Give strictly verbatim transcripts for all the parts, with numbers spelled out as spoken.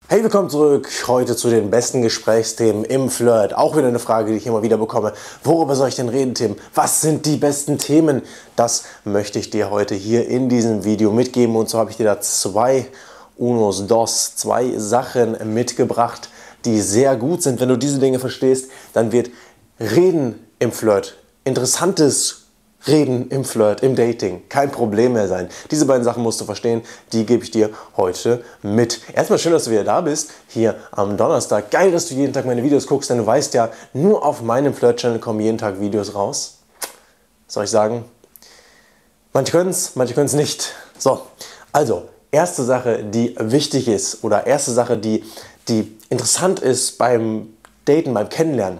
Hey, willkommen zurück. Heute zu den besten Gesprächsthemen im Flirt. Auch wieder eine Frage, die ich immer wieder bekomme. Worüber soll ich denn reden, Tim? Was sind die besten Themen? Das möchte ich dir heute hier in diesem Video mitgeben. Und so habe ich dir da zwei Unos Dos, zwei Sachen mitgebracht, die sehr gut sind. Wenn du diese Dinge verstehst, dann wird Reden im Flirt, interessantes Reden im Flirt, im Dating, kein Problem mehr sein. Diese beiden Sachen musst du verstehen, die gebe ich dir heute mit. Erstmal schön, dass du wieder da bist, hier am Donnerstag. Geil, dass du jeden Tag meine Videos guckst, denn du weißt ja, nur auf meinem Flirt-Channel kommen jeden Tag Videos raus. Was soll ich sagen? Manche können es, manche können es nicht. So, also, erste Sache, die wichtig ist oder erste Sache, die, die interessant ist beim Daten, beim Kennenlernen.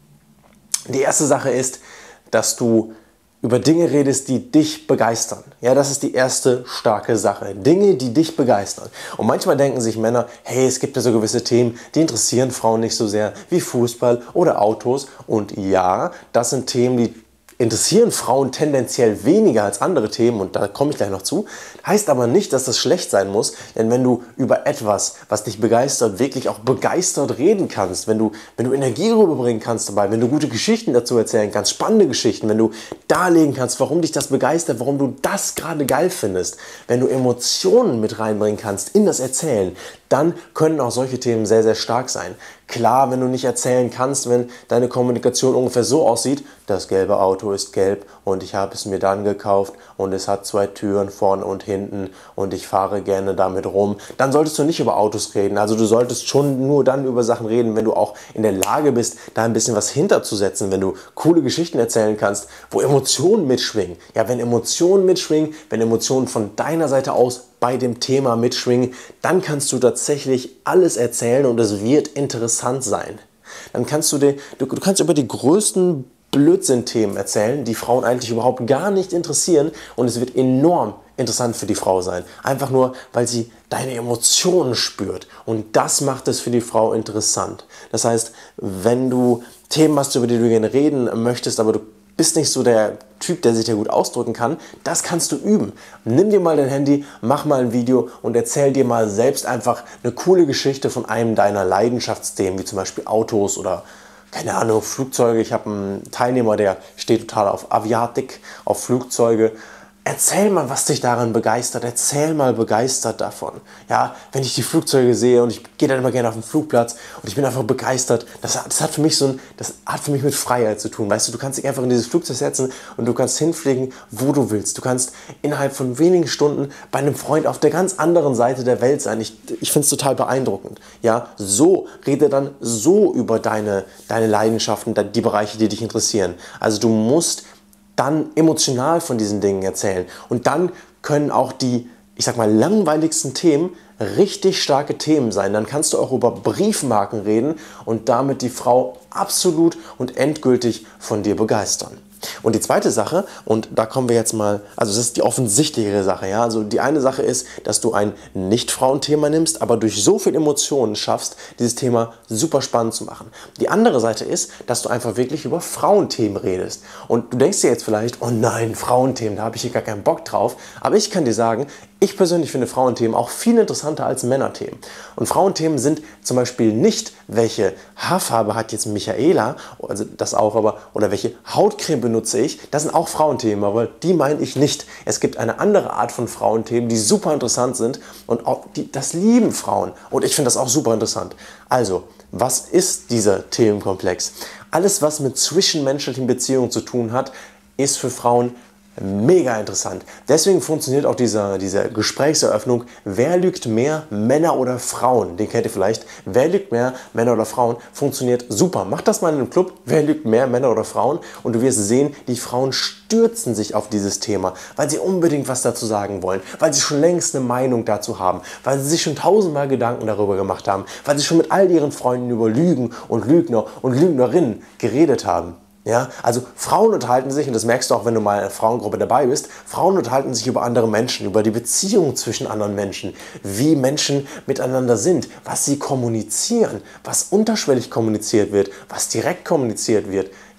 Die erste Sache ist, dass du über Dinge redest, die dich begeistern. Ja, das ist die erste starke Sache. Dinge, die dich begeistern. Und manchmal denken sich Männer, hey, es gibt ja so gewisse Themen, die interessieren Frauen nicht so sehr, wie Fußball oder Autos. Und ja, das sind Themen, die interessieren Frauen tendenziell weniger als andere Themen, und da komme ich gleich noch zu. Heißt aber nicht, dass das schlecht sein muss, denn wenn du über etwas, was dich begeistert, wirklich auch begeistert reden kannst, wenn du, wenn du Energie rüberbringen kannst dabei, wenn du gute Geschichten dazu erzählen kannst, spannende Geschichten, wenn du darlegen kannst, warum dich das begeistert, warum du das gerade geil findest, wenn du Emotionen mit reinbringen kannst in das Erzählen, dann können auch solche Themen sehr, sehr stark sein. Klar, wenn du nicht erzählen kannst, wenn deine Kommunikation ungefähr so aussieht, das gelbe Auto ist gelb und ich habe es mir dann gekauft und es hat zwei Türen vorne und hinten und ich fahre gerne damit rum, dann solltest du nicht über Autos reden. Also du solltest schon nur dann über Sachen reden, wenn du auch in der Lage bist, da ein bisschen was hinterzusetzen, wenn du coole Geschichten erzählen kannst, wo Emotionen mitschwingen. Ja, wenn Emotionen mitschwingen, wenn Emotionen von deiner Seite aus bei dem Thema mitschwingen, dann kannst du tatsächlich alles erzählen und es wird interessant sein. Dann kannst du, dir, du, du kannst über die größten Blödsinn-Themen erzählen, die Frauen eigentlich überhaupt gar nicht interessieren, und es wird enorm interessant für die Frau sein. Einfach nur, weil sie deine Emotionen spürt, und das macht es für die Frau interessant. Das heißt, wenn du Themen hast, über die du gerne reden möchtest, aber du bist nicht so der Typ, der sich ja gut ausdrücken kann, das kannst du üben. Nimm dir mal dein Handy, mach mal ein Video und erzähl dir mal selbst einfach eine coole Geschichte von einem deiner Leidenschaftsthemen, wie zum Beispiel Autos oder, keine Ahnung, Flugzeuge. Ich habe einen Teilnehmer, der steht total auf Aviatik, auf Flugzeuge. Erzähl mal, was dich daran begeistert. Erzähl mal begeistert davon. Ja, wenn ich die Flugzeuge sehe, und ich gehe dann immer gerne auf den Flugplatz und ich bin einfach begeistert, das, das hat für mich so ein, das hat für mich mit Freiheit zu tun. Weißt du, du kannst dich einfach in dieses Flugzeug setzen und du kannst hinfliegen, wo du willst. Du kannst innerhalb von wenigen Stunden bei einem Freund auf der ganz anderen Seite der Welt sein. Ich, ich finde es total beeindruckend. Ja, so rede dann so über deine, deine Leidenschaften, die Bereiche, die dich interessieren. Also du musst dann emotional von diesen Dingen erzählen. Und dann können auch die, ich sag mal, langweiligsten Themen richtig starke Themen sein. Dann kannst du auch über Briefmarken reden und damit die Frau absolut und endgültig von dir begeistern. Und die zweite Sache, und da kommen wir jetzt mal, also das ist die offensichtlichere Sache, ja, also die eine Sache ist, dass du ein Nicht-Frauen-Thema nimmst, aber durch so viel Emotionen schaffst, dieses Thema super spannend zu machen. Die andere Seite ist, dass du einfach wirklich über Frauenthemen redest. Und du denkst dir jetzt vielleicht, oh nein, Frauenthemen, da habe ich hier gar keinen Bock drauf, aber ich kann dir sagen, ich persönlich finde Frauenthemen auch viel interessanter als Männerthemen. Und Frauenthemen sind zum Beispiel nicht, welche Haarfarbe hat jetzt Michaela, also das auch, aber, oder welche Hautcreme benutze ich. Das sind auch Frauenthemen, aber die meine ich nicht. Es gibt eine andere Art von Frauenthemen, die super interessant sind, und auch die, das lieben Frauen. Und ich finde das auch super interessant. Also, was ist dieser Themenkomplex? Alles, was mit zwischenmenschlichen Beziehungen zu tun hat, ist für Frauen mega interessant. Deswegen funktioniert auch diese, diese Gesprächseröffnung, wer lügt mehr, Männer oder Frauen? Den kennt ihr vielleicht. Wer lügt mehr, Männer oder Frauen? Funktioniert super. Macht das mal in einem Club, wer lügt mehr, Männer oder Frauen? Und du wirst sehen, die Frauen stürzen sich auf dieses Thema, weil sie unbedingt was dazu sagen wollen, weil sie schon längst eine Meinung dazu haben, weil sie sich schon tausendmal Gedanken darüber gemacht haben, weil sie schon mit all ihren Freunden über Lügen und Lügner und Lügnerinnen geredet haben. Ja, also Frauen unterhalten sich, und das merkst du auch, wenn du mal in einer Frauengruppe dabei bist, Frauen unterhalten sich über andere Menschen, über die Beziehung zwischen anderen Menschen, wie Menschen miteinander sind, was sie kommunizieren, was unterschwellig kommuniziert wird, was direkt kommuniziert wird.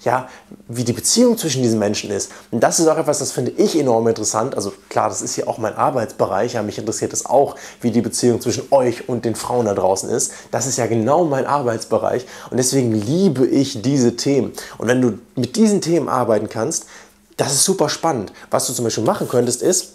ja, wie die Beziehung zwischen diesen Menschen ist. Und das ist auch etwas, das finde ich enorm interessant. Also klar, das ist hier auch mein Arbeitsbereich. Ja, mich interessiert es auch, wie die Beziehung zwischen euch und den Frauen da draußen ist. Das ist ja genau mein Arbeitsbereich. Und deswegen liebe ich diese Themen. Und wenn du mit diesen Themen arbeiten kannst, das ist super spannend. Was du zum Beispiel machen könntest, ist,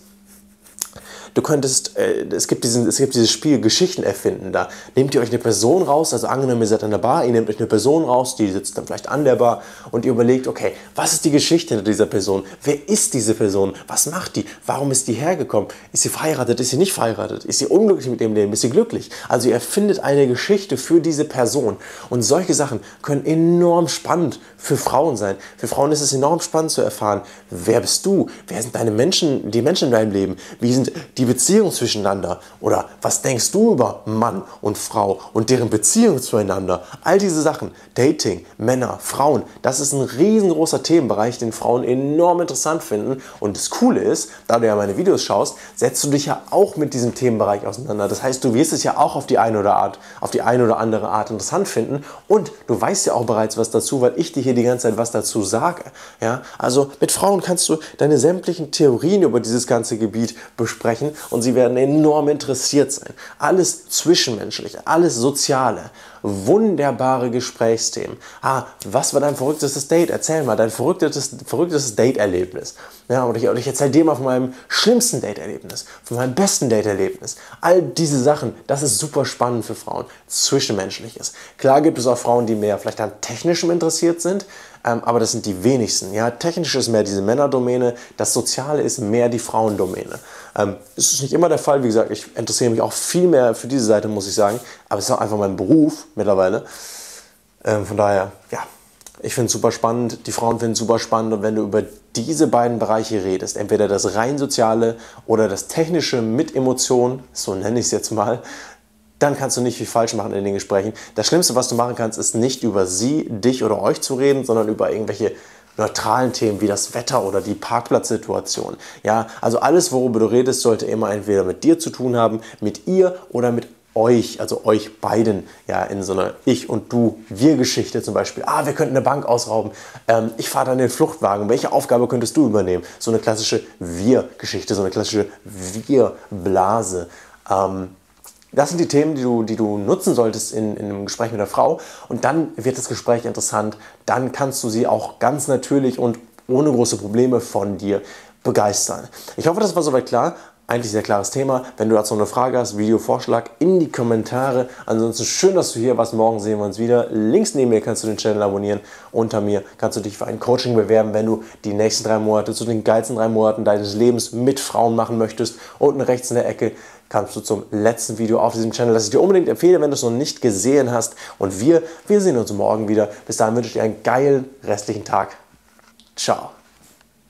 du könntest, äh, es, gibt diesen, es gibt dieses Spiel Geschichten erfinden. Da nehmt ihr euch eine Person raus, also angenommen, ihr seid an der Bar, ihr nehmt euch eine Person raus, die sitzt dann vielleicht an der Bar und ihr überlegt, okay, was ist die Geschichte hinter dieser Person? Wer ist diese Person? Was macht die? Warum ist die hergekommen? Ist sie verheiratet? Ist sie nicht verheiratet? Ist sie unglücklich mit dem Leben? Ist sie glücklich? Also ihr erfindet eine Geschichte für diese Person. Und solche Sachen können enorm spannend für Frauen sein. Für Frauen ist es enorm spannend zu erfahren, wer bist du? Wer sind deine Menschen, die Menschen in deinem Leben? Wie sind die Beziehungen zwischeneinander? Oder was denkst du über Mann und Frau und deren Beziehung zueinander? All diese Sachen, Dating, Männer, Frauen, das ist ein riesengroßer Themenbereich, den Frauen enorm interessant finden. Und das Coole ist, da du ja meine Videos schaust, setzt du dich ja auch mit diesem Themenbereich auseinander. Das heißt, du wirst es ja auch auf die eine oder, Art, auf die eine oder andere Art interessant finden und du weißt ja auch bereits was dazu, weil ich dir hier die ganze Zeit was dazu sage. Ja? Also mit Frauen kannst du deine sämtlichen Theorien über dieses ganze Gebiet besprechen und sie werden enorm interessiert sein. Alles Zwischenmenschliche, alles Soziale, wunderbare Gesprächsthemen. Ah, was war dein verrücktestes Date? Erzähl mal, dein verrücktestes, verrücktestes Date-Erlebnis. Ja, und ich, ich erzähle dir mal von meinem schlimmsten Date-Erlebnis, von meinem besten Date-Erlebnis. All diese Sachen, das ist super spannend für Frauen. Zwischenmenschliches. Klar gibt es auch Frauen, die mehr vielleicht an Technischem interessiert sind, ähm, aber das sind die wenigsten. Ja, technisch ist mehr diese Männerdomäne, das Soziale ist mehr die Frauendomäne. Ähm, das ist nicht immer der Fall, wie gesagt, ich interessiere mich auch viel mehr für diese Seite, muss ich sagen, aber es ist auch einfach mein Beruf mittlerweile. Ähm, von daher, ja, ich finde es super spannend, die Frauen finden es super spannend und wenn du über diese beiden Bereiche redest, entweder das rein Soziale oder das Technische mit Emotionen, so nenne ich es jetzt mal, dann kannst du nicht viel falsch machen in den Gesprächen. Das Schlimmste, was du machen kannst, ist nicht über sie, dich oder euch zu reden, sondern über irgendwelche neutralen Themen wie das Wetter oder die Parkplatzsituation. Ja, also alles, worüber du redest, sollte immer entweder mit dir zu tun haben, mit ihr oder mit euch, also euch beiden, ja, in so einer Ich- und Du-Wir-Geschichte zum Beispiel. Ah, wir könnten eine Bank ausrauben. Ähm, ich fahre dann den Fluchtwagen. Welche Aufgabe könntest du übernehmen? So eine klassische Wir-Geschichte, so eine klassische Wir-Blase. Ähm, Das sind die Themen, die du, die du nutzen solltest in, in einem Gespräch mit der Frau und dann wird das Gespräch interessant, dann kannst du sie auch ganz natürlich und ohne große Probleme von dir begeistern. Ich hoffe, das war soweit klar. Eigentlich sehr klares Thema. Wenn du dazu eine Frage hast, Videovorschlag in die Kommentare. Ansonsten schön, dass du hier warst. Morgen sehen wir uns wieder. Links neben mir kannst du den Channel abonnieren. Unter mir kannst du dich für ein Coaching bewerben, wenn du die nächsten drei Monate zu den geilsten drei Monaten deines Lebens mit Frauen machen möchtest. Unten rechts in der Ecke kannst du zum letzten Video auf diesem Channel, das ich dir unbedingt empfehle, wenn du es noch nicht gesehen hast. Und wir, wir sehen uns morgen wieder. Bis dahin wünsche ich dir einen geilen restlichen Tag. Ciao.